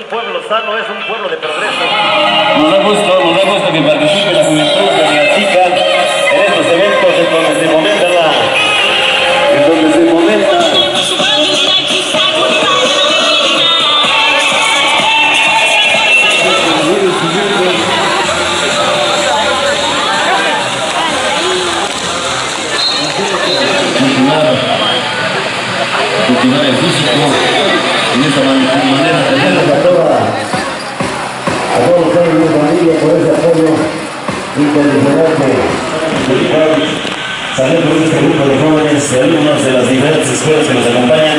pueblo sano, es un pueblo de progreso. Nos da gusto que participe la juventud de Chica en estos eventos en donde se fomenta continuar el físico y de esa manera Gracias a todos ustedes y su familia por ese apoyo incondicional que saliendo de este grupo de jóvenes y alumnos de las diferentes escuelas que nos acompañan.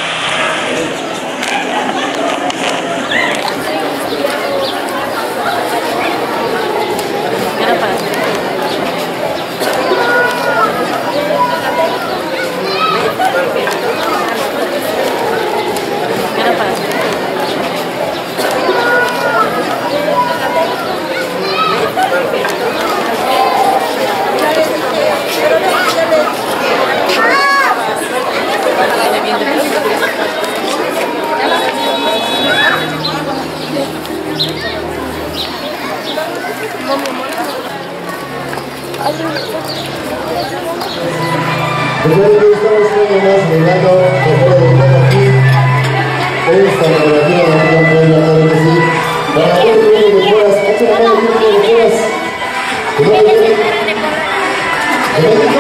Después de que estamos celebrando aquí, esta cooperativa nacional de la que sí, para todo el mundo de Pueblas, hace la mano de Pueblas, ¿de dónde viene? ¿De México?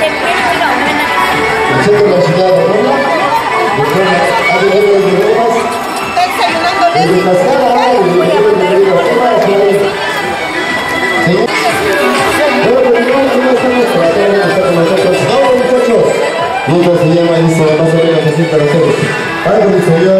El centro de la ciudad de Roma, de Puebla, hace la mano de Pueblas, desde Cascada, desde Puebla, Muchos se llama y dice más o menos así para ustedes. Algo dice yo.